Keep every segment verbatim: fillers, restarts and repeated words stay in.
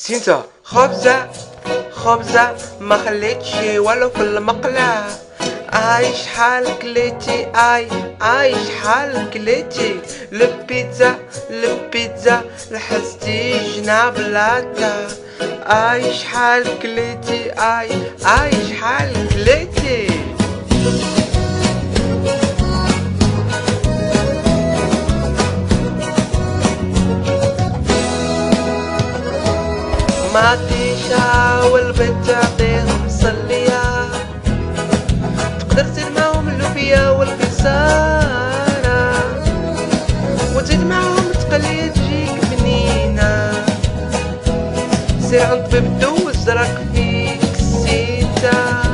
سينتا خبزة خبزة ما خليتش والو في المقلة. عايش حالك ليتي اي عايش حالك ليتي. البيتزا البيتزا لحستي جناب لاتا. عايش حالك ليتي اي عايش حالك ليتي. ما تيشا والبيت تعطيهم صلية. تقدر تزيد معاهم اللوبيا والكسارة وتزيد معاهم تقلية تجيك بنينة. سير عند طبيب دوز راك فيك السيتا.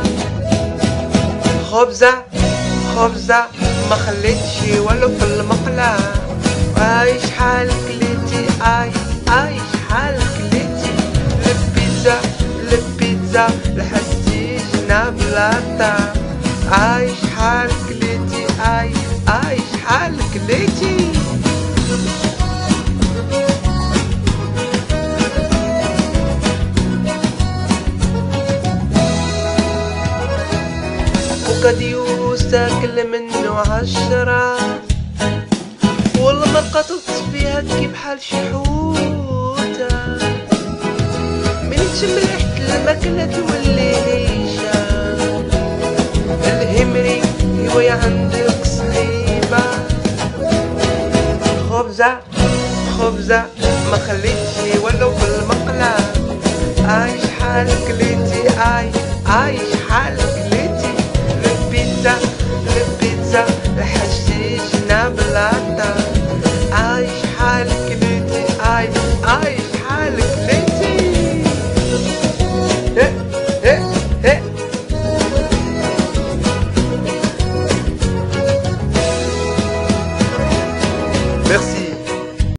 خبزة خبزة ما خليتش والو في المقلة. عايش حالك ليتي اي عايش حالك ليتي. البيتزا البيتزا لحستي جناب لاتا. عايش حالك ليتي اي عايش حالك ليتي. وكاديوس تاكل منه عشرة والمرقة تطفيها تكي بحال شحوتة. من تشم ريحة الماكلة تولي نيشة. الهمري هواية عندك صعيبة. خبزة خبزة ما خليتش والو في المقلة. عايش حالك ليتي اي عايش حالك ليتي. البيتزا البيتزا لحشتي جناب لاتا. عايش حالك ليتي اي عايش حالك ليتي. إيه إيه